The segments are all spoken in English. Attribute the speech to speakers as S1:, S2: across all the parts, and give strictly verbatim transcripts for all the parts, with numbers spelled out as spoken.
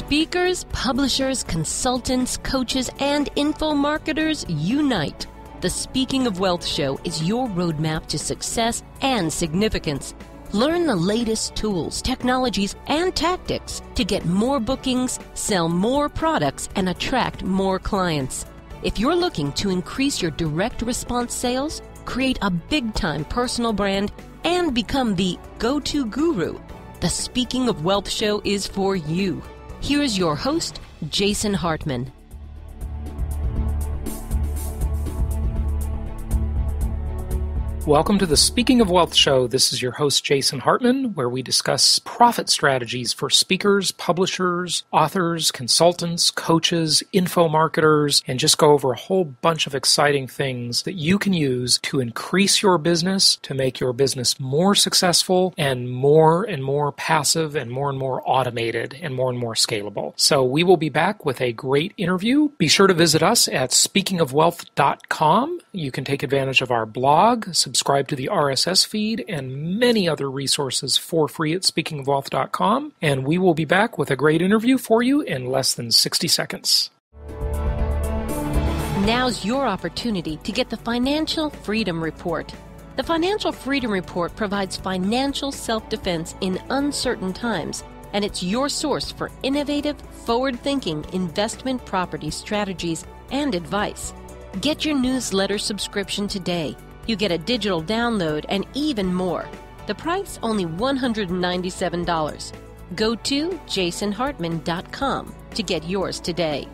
S1: Speakers, publishers, consultants, coaches, and info marketers unite. The Speaking of Wealth Show is your roadmap to success and significance. Learn the latest tools, technologies, and tactics to get more bookings, sell more products, and attract more clients. If you're looking to increase your direct response sales, create a big-time personal brand, and become the go-to guru, the Speaking of Wealth Show is for you. Here is your host, Jason Hartman.
S2: Welcome to the Speaking of Wealth Show. This is your host, Jason Hartman, where we discuss profit strategies for speakers, publishers, authors, consultants, coaches, info marketers, and just go over a whole bunch of exciting things that you can use to increase your business, to make your business more successful and more and more passive and more and more automated and more and more scalable. So we will be back with a great interview. Be sure to visit us at speaking of wealth dot com. You can take advantage of our blog, subscribe Subscribe to the R S S feed, and many other resources for free at speaking of wealth dot com. And we will be back with a great interview for you in less than sixty seconds.
S1: Now's your opportunity to get the Financial Freedom Report. The Financial Freedom Report provides financial self-defense in uncertain times, and it's your source for innovative, forward-thinking investment property strategies and advice. Get your newsletter subscription today. You get a digital download and even more. The price only one hundred ninety-seven dollars. Go to jason hartman dot com to get yours today.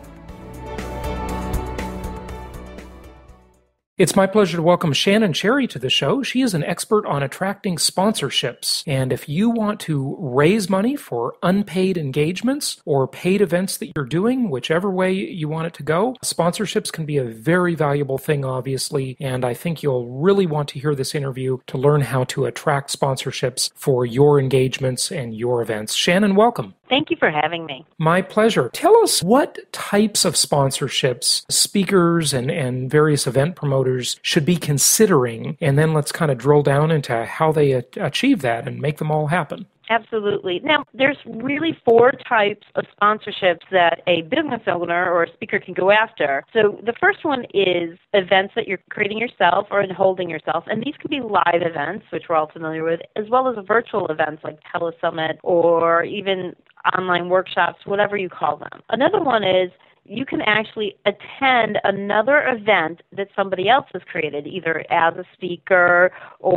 S2: It's my pleasure to welcome Shannon Cherry to the show. She is an expert on attracting sponsorships. And if you want to raise money for unpaid engagements or paid events that you're doing, whichever way you want it to go, sponsorships can be a very valuable thing, obviously. And I think you'll really want to hear this interview to learn how to attract sponsorships for your engagements and your events. Shannon, welcome.
S3: Thank you for having me.
S2: My pleasure. Tell us what types of sponsorships speakers and, and various event promoters should be considering, and then let's kind of drill down into how they a- achieve that and make them all happen.
S3: Absolutely. Now, there's really four types of sponsorships that a business owner or a speaker can go after. So the first one is events that you're creating yourself or holding yourself, and these could be live events, which we're all familiar with, as well as virtual events like TeleSummit or even online workshops, whatever you call them. Another one is you can actually attend another event that somebody else has created, either as a speaker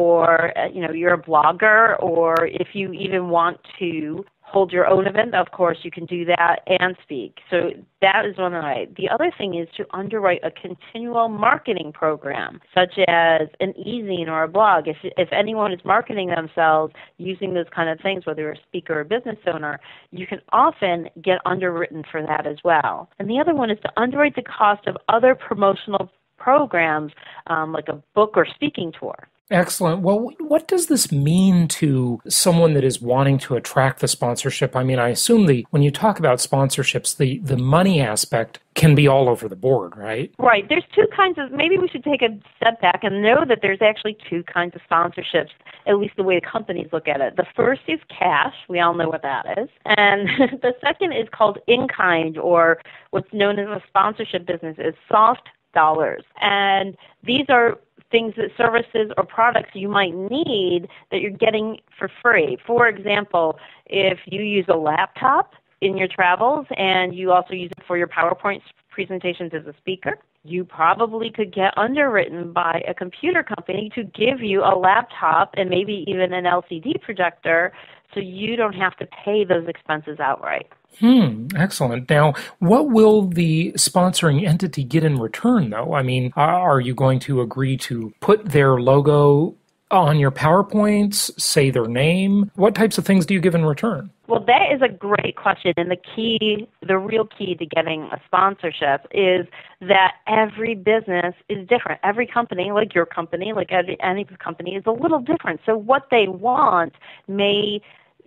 S3: or, uh, you know, you're a blogger, or if you even want to hold your own event, of course, you can do that and speak. So that is one way. The other thing is to underwrite a continual marketing program, such as an e-zine or a blog. If, if anyone is marketing themselves using those kind of things, whether you're a speaker or a business owner, you can often get underwritten for that as well. And the other one is to underwrite the cost of other promotional programs, um, like a book or speaking tour.
S2: Excellent. Well, what does this mean to someone that is wanting to attract the sponsorship? I mean, I assume the when you talk about sponsorships, the, the money aspect can be all over the board, right?
S3: Right. There's two kinds of, maybe we should take a step back and know that there's actually two kinds of sponsorships, at least the way companies look at it. The first is cash. We all know what that is. And the second is called in-kind, or what's known as a sponsorship business is soft dollars. And these are things that services or products you might need that you're getting for free. For example, if you use a laptop in your travels and you also use it for your PowerPoint presentations as a speaker, you probably could get underwritten by a computer company to give you a laptop and maybe even an L C D projector so you don't have to pay those expenses outright.
S2: Hmm, excellent. Now, what will the sponsoring entity get in return, though? I mean, are you going to agree to put their logo on your PowerPoints, say their name? What types of things do you give in return?
S3: Well, that is a great question, and the key, the real key to getting a sponsorship is that every business is different. Every company, like your company, like any, any company, is a little different. So what they want may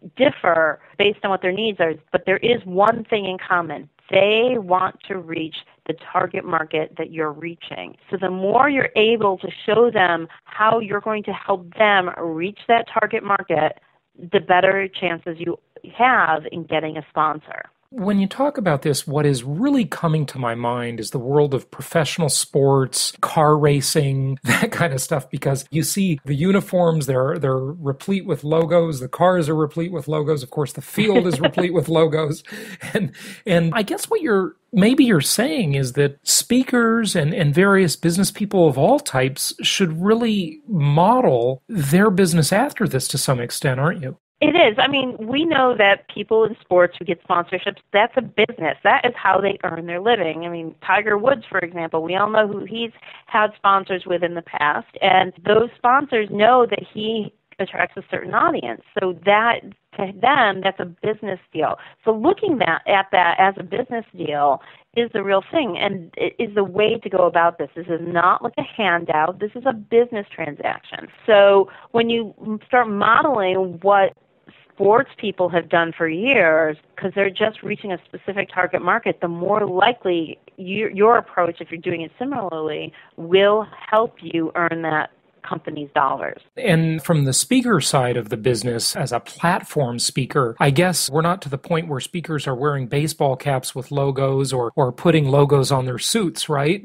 S3: differ based on what their needs are, but there is one thing in common. They want to reach the target market that you're reaching. So the more you're able to show them how you're going to help them reach that target market, the better chances you have in getting a sponsor.
S2: When you talk about this, what is really coming to my mind is the world of professional sports, car racing, that kind of stuff, because you see the uniforms, they're they're replete with logos, the cars are replete with logos, of course the field is replete with logos. And and I guess what you're maybe you're saying is that speakers and, and various business people of all types should really model their business after this to some extent, aren't you?
S3: It is. I mean, we know that people in sports who get sponsorships, that's a business. That is how they earn their living. I mean, Tiger Woods, for example, we all know who he's had sponsors with in the past, and those sponsors know that he attracts a certain audience. So that, to them, that's a business deal. So looking that, at that as a business deal is the real thing, and it is the way to go about this. This is not like a handout. This is a business transaction. So when you start modeling what sports people have done for years, because they're just reaching a specific target market, the more likely you, your approach, if you're doing it similarly, will help you earn that company's dollars.
S2: And from the speaker side of the business, as a platform speaker, I guess we're not to the point where speakers are wearing baseball caps with logos or, or putting logos on their suits, right?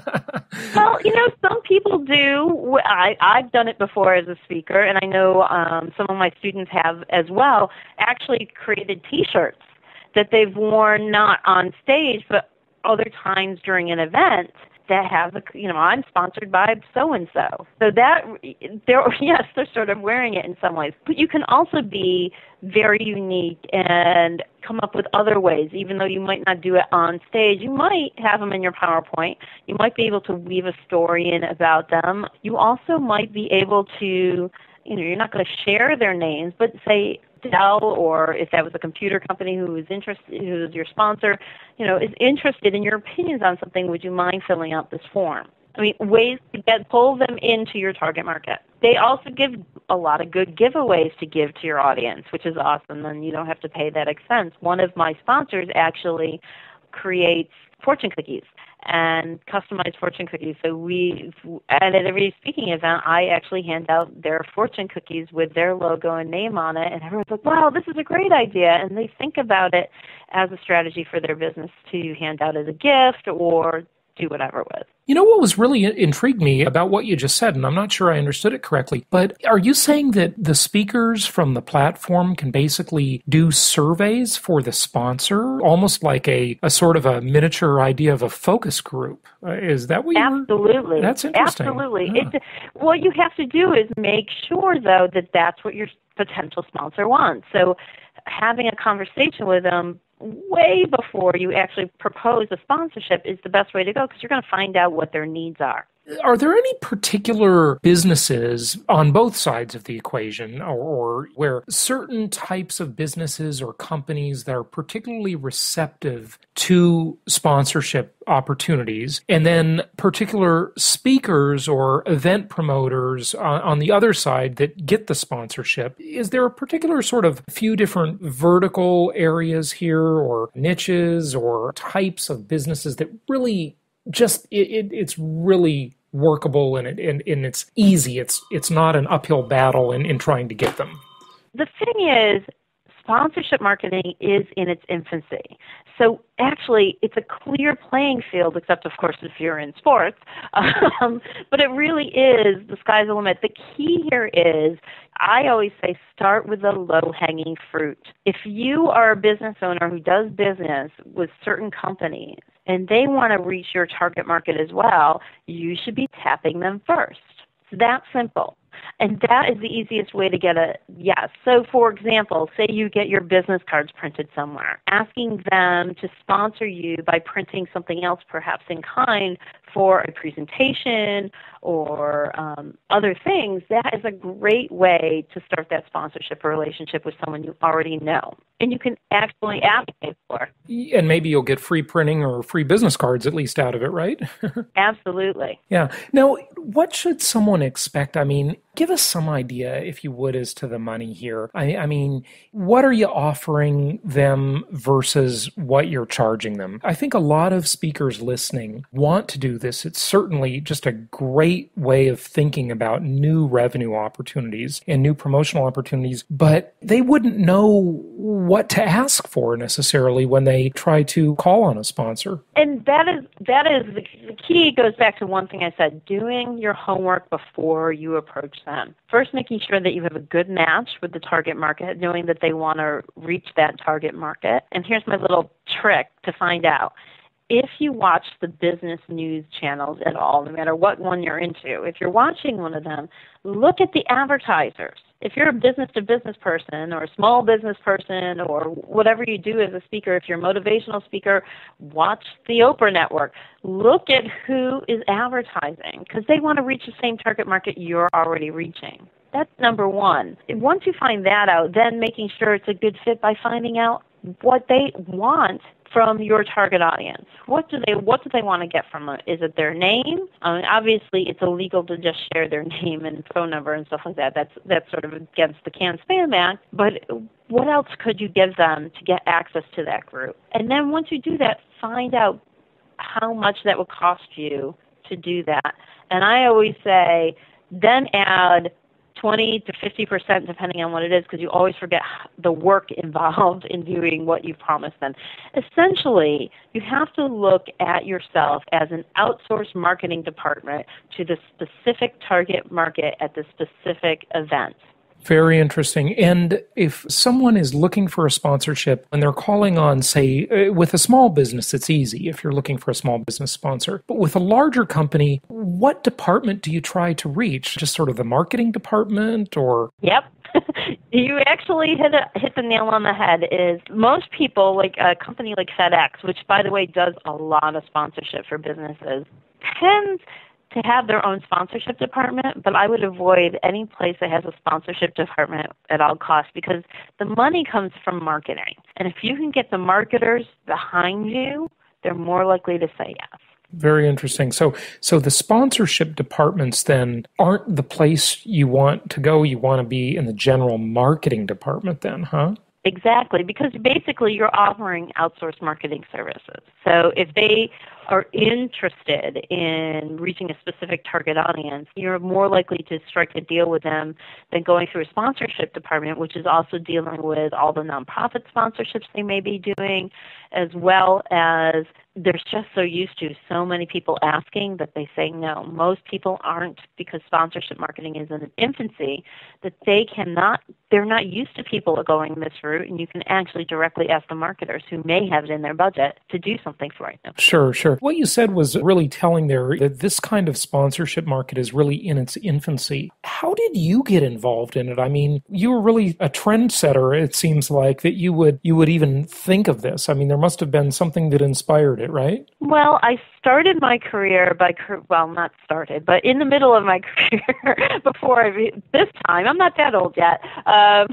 S3: Well, you know, some people do. I, I've done it before as a speaker, and I know um, some of my students have as well, actually created T-shirts that they've worn not on stage, but other times during an event that have, a, you know, I'm sponsored by so-and-so. So that, they're, yes, they're sort of wearing it in some ways. But you can also be very unique and come up with other ways, even though you might not do it on stage. You might have them in your PowerPoint. You might be able to weave a story in about them. You also might be able to, you know, you're not going to share their names, but say Dell, or if that was a computer company who was interested, who was your sponsor, you know, is interested in your opinions on something, would you mind filling out this form? I mean, ways to get pull them into your target market. They also give a lot of good giveaways to give to your audience, which is awesome, and you don't have to pay that expense. One of my sponsors actually creates fortune cookies and customized fortune cookies. So we, at every speaking event, I actually hand out their fortune cookies with their logo and name on it, and everyone's like, wow, this is a great idea, and they think about it as a strategy for their business to hand out as a gift or do whatever with.
S2: You know what was really intrigued me about what you just said, and I'm not sure I understood it correctly, but are you saying that the speakers from the platform can basically do surveys for the sponsor, almost like a, a sort of a miniature idea of a focus group? Uh, is that what you
S3: Absolutely.
S2: Were? That's interesting.
S3: Absolutely.
S2: Yeah.
S3: It's, what you have to do is make sure, though, that that's what your potential sponsor wants. So having a conversation with them way before you actually propose a sponsorship is the best way to go, because you're going to find out what their needs are.
S2: Are there any particular businesses on both sides of the equation, or, or where certain types of businesses or companies that are particularly receptive to sponsorship opportunities, and then particular speakers or event promoters on, on the other side that get the sponsorship? Is there a particular sort of few different vertical areas here, or niches, or types of businesses that really just, it, it, it's really workable and, it, and, and it's easy. It's it's not an uphill battle in, in trying to get them? The
S3: thing is, sponsorship marketing is in its infancy. So actually, it's a clear playing field, except, of course, if you're in sports. Um, but it really is, the sky's the limit. The key here is, I always say, start with the low-hanging fruit. If you are a business owner who does business with certain companies, and they want to reach your target market as well, you should be tapping them first. It's that simple. And that is the easiest way to get a yes. So, for example, say you get your business cards printed somewhere. Asking them to sponsor you by printing something else, perhaps in kind, for a presentation or um, other things, that is a great way to start that sponsorship relationship with someone you already know. And you can actually advocate for.
S2: And maybe you'll get free printing or free business cards at least out of it, right?
S3: Absolutely.
S2: Yeah. Now, what should someone expect? I mean, give us some idea, if you would, as to the money here. I, I mean, what are you offering them versus what you're charging them? I think a lot of speakers listening want to do this, it's certainly just a great way of thinking about new revenue opportunities and new promotional opportunities, but they wouldn't know what to ask for necessarily when they try to call on a sponsor.
S3: And that is that is the, the key. Goes back to one thing I said, doing your homework before you approach them. First, making sure that you have a good match with the target market, knowing that they want to reach that target market. And here's my little trick to find out. If you watch the business news channels at all, no matter what one you're into, if you're watching one of them, look at the advertisers. If you're a business-to-business person or a small business person or whatever you do as a speaker, if you're a motivational speaker, watch the Oprah Network. Look at who is advertising because they want to reach the same target market you're already reaching. That's number one. Once you find that out, then making sure it's a good fit by finding out what they want from your target audience. What do they what do they want to get from it? Is it their name? I mean, obviously, it's illegal to just share their name and phone number and stuff like that. That's that's sort of against the Can Spam Act. But what else could you give them to get access to that group? And then once you do that, find out how much that would cost you to do that. And I always say, then add twenty to fifty percent depending on what it is, because you always forget the work involved in doing what you promised them. Essentially, you have to look at yourself as an outsourced marketing department to the specific target market at the specific event.
S2: Very interesting. And if someone is looking for a sponsorship and they're calling on, say, with a small business, it's easy if you're looking for a small business sponsor. But with a larger company, what department do you try to reach? Just sort of the marketing department or?
S3: Yep. You actually hit a, hit the nail on the head. Is most people, like a company like FedEx, which, by the way, does a lot of sponsorship for businesses, tends to have their own sponsorship department, but I would avoid any place that has a sponsorship department at all costs because the money comes from marketing. And if you can get the marketers behind you, they're more likely to say yes.
S2: Very interesting. So so the sponsorship departments then aren't the place you want to go. You want to be in the general marketing department then, huh?
S3: Exactly, because basically you're offering outsourced marketing services. So if they are interested in reaching a specific target audience, you're more likely to strike a deal with them than going through a sponsorship department, which is also dealing with all the nonprofit sponsorships they may be doing, as well as they're just so used to so many people asking that they say no. Most people aren't, because sponsorship marketing is in its infancy, that they cannot, they're not used to people going this route, and you can actually directly ask the marketers who may have it in their budget to do something for you.
S2: Sure, sure. What you said was really telling there that this kind of sponsorship market is really in its infancy. How did you get involved in it? I mean, you were really a trendsetter, it seems like, that you would you would even think of this. I mean, there must have been something that inspired it, right?
S3: Well, I started my career by, well, not started, but in the middle of my career, before I, this time, I'm not that old yet, um,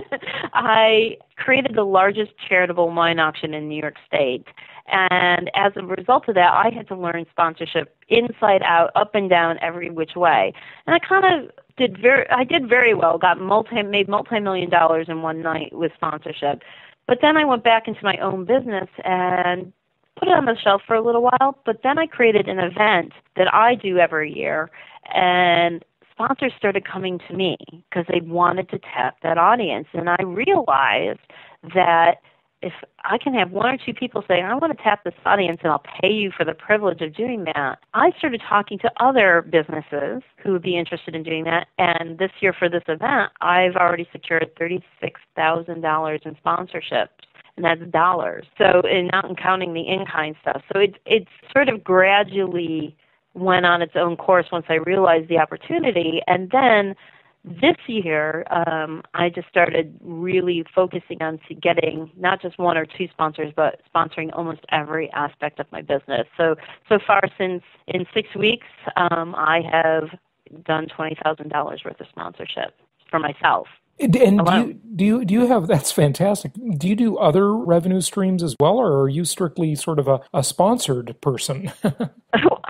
S3: I created the largest charitable wine auction in New York State. And as a result of that, I had to learn sponsorship inside out, up and down, every which way. And I kind of did very, I did very well, got multi, made multi-million dollars in one night with sponsorship. But then I went back into my own business and put it on the shelf for a little while. But then I created an event that I do every year, and sponsors started coming to me because they wanted to tap that audience. And I realized that if I can have one or two people say, I want to tap this audience and I'll pay you for the privilege of doing that, I started talking to other businesses who would be interested in doing that. And this year for this event, I've already secured thirty-six thousand dollars in sponsorships. And that's dollars. So, and not counting the in-kind stuff. So it, it sort of gradually went on its own course once I realized the opportunity. And then this year, um, I just started really focusing on getting not just one or two sponsors, but sponsoring almost every aspect of my business. So, so far since in six weeks, um, I have done twenty thousand dollars worth of sponsorship for myself.
S2: And do you, do you do you have, that's fantastic. Do you do other revenue streams as well, or are you strictly sort of a, a sponsored person?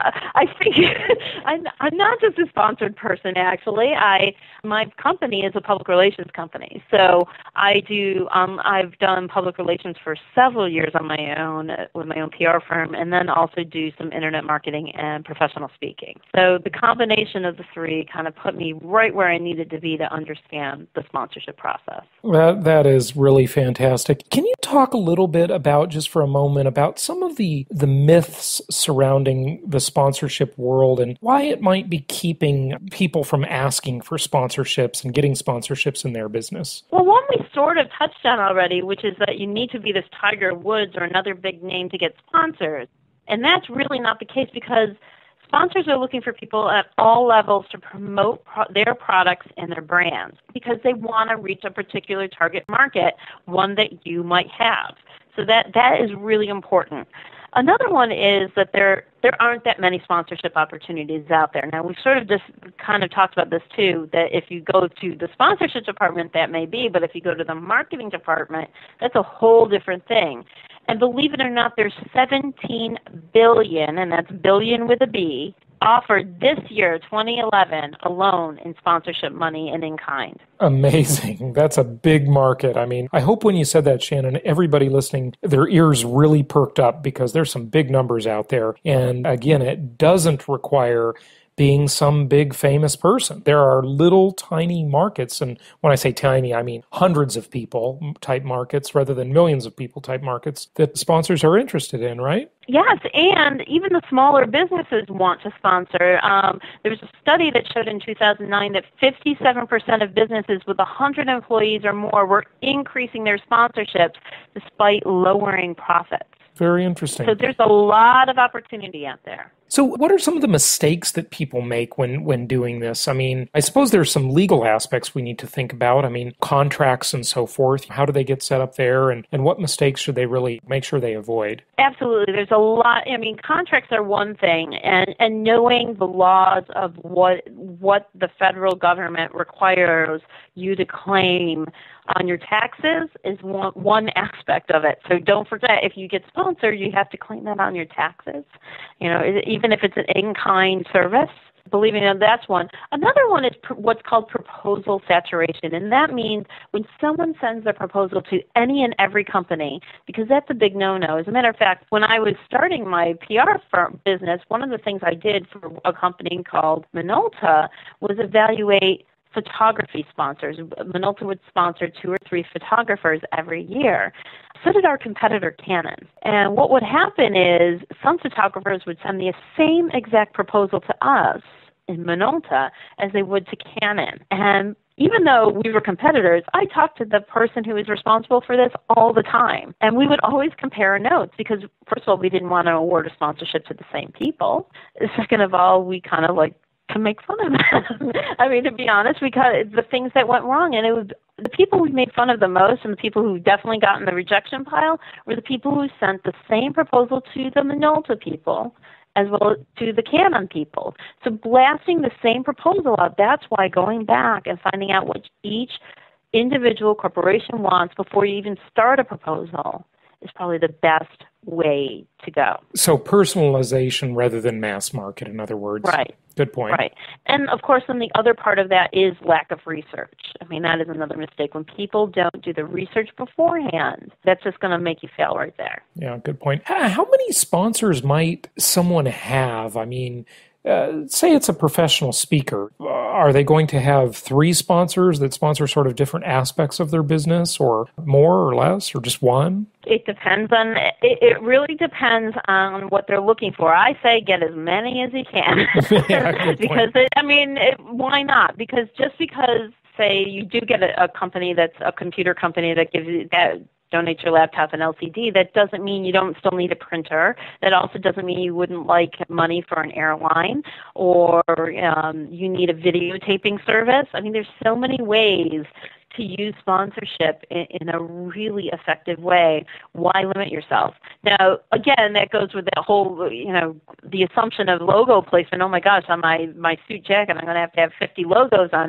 S3: I think I'm, I'm not just a sponsored person, actually. I my company is a public relations company, so I do. Um, I've done public relations for several years on my own uh, with my own P R firm, and then also do some internet marketing and professional speaking. So the combination of the three kind of put me right where I needed to be to understand the sponsorship process.
S2: That that is really fantastic. Can you talk a little bit about, just for a moment, about some of the the myths surrounding the sponsorship world and why it might be keeping people from asking for sponsorships and getting sponsorships in their business?
S3: Well, one we sort of touched on already, which is that you need to be this Tiger Woods or another big name to get sponsors. And that's really not the case, because sponsors are looking for people at all levels to promote pro- their products and their brands, because they want to reach a particular target market, one that you might have. So that that is really important. Another one is that there there aren't that many sponsorship opportunities out there. Now, we've sort of just kind of talked about this too, that if you go to the sponsorship department, that may be, but if you go to the marketing department, that's a whole different thing. And believe it or not, there's seventeen billion, and that's billion with a B, offered this year, twenty eleven, alone in sponsorship money and in kind.
S2: Amazing. That's a big market. I mean, I hope when you said that, Shannon, everybody listening, their ears really perked up, because there's some big numbers out there. And again, it doesn't require being some big famous person. There are little tiny markets, and when I say tiny, I mean hundreds of people type markets rather than millions of people type markets that sponsors are interested in, right?
S3: Yes, and even the smaller businesses want to sponsor. Um, there was a study that showed in two thousand nine that fifty-seven percent of businesses with one hundred employees or more were increasing their sponsorships despite lowering profits.
S2: Very interesting.
S3: So there's a lot of opportunity out there.
S2: So what are some of the mistakes that people make when, when doing this? I mean, I suppose there's some legal aspects we need to think about. I mean, contracts and so forth. How do they get set up there? And, and what mistakes should they really make sure they avoid?
S3: Absolutely. There's a lot. I mean, contracts are one thing, and, and knowing the laws of what what the federal government requires you to claim on your taxes is one, one aspect of it. So don't forget, if you get sponsored, you have to claim that on your taxes. You know, even if it's an in-kind service. Believe me, that's one. Another one is pr- what's called proposal saturation, and that means when someone sends their proposal to any and every company, because that's a big no-no. As a matter of fact, when I was starting my P R firm business, one of the things I did for a company called Minolta was evaluate photography sponsors. Minolta would sponsor two or three photographers every year. So did our competitor Canon. And what would happen is some photographers would send the same exact proposal to us in Minolta as they would to Canon. And even though we were competitors, I talked to the person who was responsible for this all the time. And we would always compare notes because, first of all, we didn't want to award a sponsorship to the same people. Second of all, we kind of like to make fun of them. I mean, to be honest, we got the things that went wrong, and it was the people we made fun of the most, and the people who definitely got in the rejection pile were the people who sent the same proposal to the Minolta people as well as to the Canon people. So blasting the same proposal out, that's why going back and finding out what each individual corporation wants before you even start a proposal is probably the best way to go.
S2: So personalization rather than mass market, in other words.
S3: Right.
S2: Good point.
S3: Right. And, of course, then the other part of that is lack of research. I mean, that is another mistake. When people don't do the research beforehand, that's just going to make you fail right there.
S2: Yeah, good point. How many sponsors might someone have? I mean, uh, say it's a professional speaker. Uh, are they going to have three sponsors that sponsor sort of different aspects of their business, or more or less, or just one?
S3: It depends on, it, it really depends on what they're looking for. I say get as many as you can.
S2: Yeah,
S3: because, it, I mean, it, why not? Because just because, say, you do get a, a company that's a computer company that gives you that, donate your laptop and L C D, that doesn't mean you don't still need a printer. That also doesn't mean you wouldn't like money for an airline, or um, you need a videotaping service. I mean, there's so many ways to use sponsorship in, in a really effective way. Why limit yourself? Now, again, that goes with that whole, you know, the assumption of logo placement. Oh my gosh, on my, my suit jacket, I'm going to have to have fifty logos on it.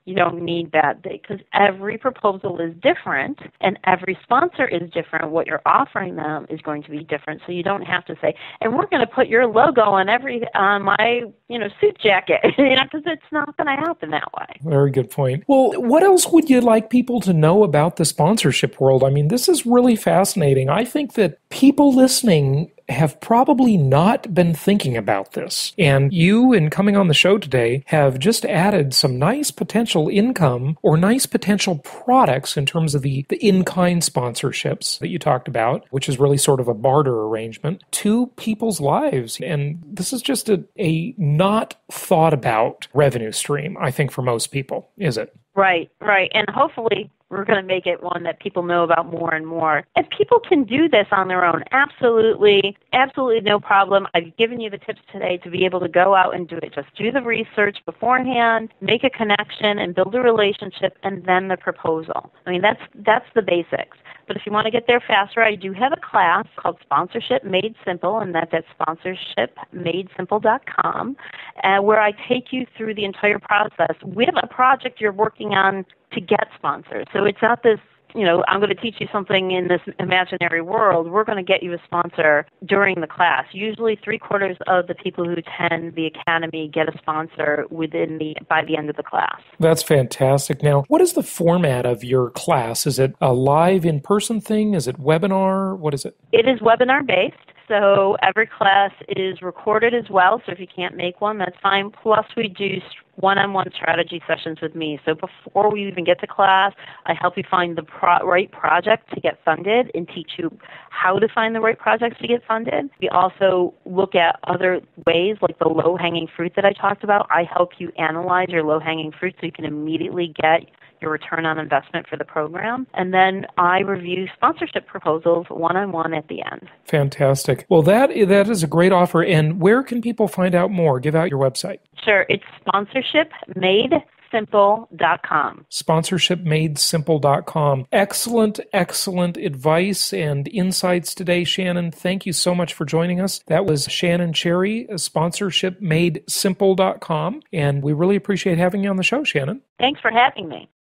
S3: you don't need that, because every proposal is different and every sponsor is different. What you're offering them is going to be different. So you don't have to say, and we're going to put your logo on every on my you know suit jacket, you know, because it's not going to happen that way.
S2: Very good point. Well, what else would you like people to know about the sponsorship world? I mean, this is really fascinating. I think that people listening have probably not been thinking about this. And you, in coming on the show today, have just added some nice potential income or nice potential products in terms of the, the in-kind sponsorships that you talked about, which is really sort of a barter arrangement, to people's lives. And this is just a, a not thought about revenue stream, I think, for most people, is it?
S3: Right, right. And hopefully we're going to make it one that people know about more and more. And people can do this on their own. Absolutely, absolutely no problem. I've given you the tips today to be able to go out and do it. Just do the research beforehand, make a connection, and build a relationship, and then the proposal. I mean, that's that's the basics. But if you want to get there faster, I do have a class called Sponsorship Made Simple, and that's at sponsorship made simple dot com, uh, where I take you through the entire process with a project you're working on to get sponsors. So it's not this, you know, I'm going to teach you something in this imaginary world. We're going to get you a sponsor during the class. Usually three quarters of the people who attend the academy get a sponsor within the by the end of the class.
S2: That's fantastic. Now, what is the format of your class? Is it a live in-person thing? Is it webinar? What is it?
S3: It is webinar-based. So every class is recorded as well, so if you can't make one, that's fine. Plus, we do one-on-one strategy sessions with me. So before we even get to class, I help you find the pro- right project to get funded and teach you how to find the right projects to get funded. We also look at other ways, like the low-hanging fruit that I talked about. I help you analyze your low-hanging fruit so you can immediately get your return on investment for the program. And then I review sponsorship proposals one-on-one at the end.
S2: Fantastic. Well, that that is a great offer. And where can people find out more? Give out your website.
S3: Sure. It's sponsorship made simple dot com.
S2: sponsorship made simple dot com. Excellent, excellent advice and insights today, Shannon. Thank you so much for joining us. That was Shannon Cherry, sponsorship made simple dot com. And we really appreciate having you on the show, Shannon.
S3: Thanks for having me.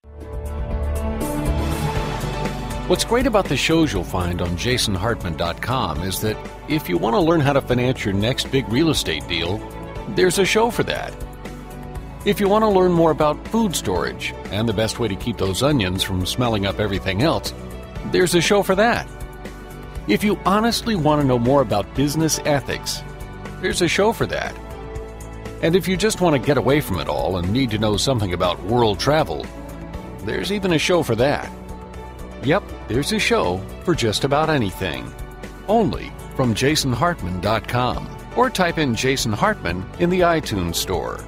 S4: What's great about the shows you'll find on jason hartman dot com is that if you want to learn how to finance your next big real estate deal, there's a show for that. If you want to learn more about food storage and the best way to keep those onions from smelling up everything else, there's a show for that. If you honestly want to know more about business ethics, there's a show for that. And if you just want to get away from it all and need to know something about world travel, there's even a show for that. Yep, there's a show for just about anything. Only from jason hartman dot com. Or type in Jason Hartman in the iTunes Store.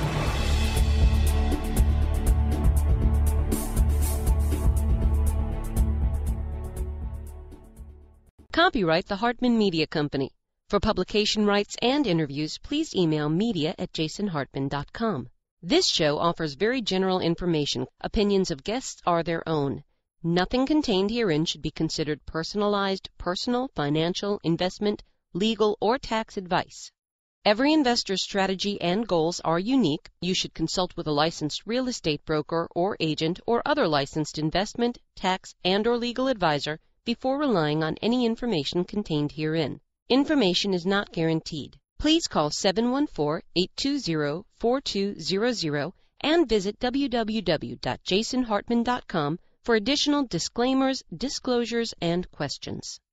S1: Copyright the Hartman Media Company. For publication rights and interviews, please email media at jason hartman dot com. This show offers very general information. Opinions of guests are their own. Nothing contained herein should be considered personalized, personal, financial, investment, legal, or tax advice. Every investor's strategy and goals are unique. You should consult with a licensed real estate broker or agent or other licensed investment, tax, and or legal advisor before relying on any information contained herein. Information is not guaranteed. Please call seven one four, eight two zero, four two zero zero and visit w w w dot jason hartman dot com for additional disclaimers, disclosures, and questions.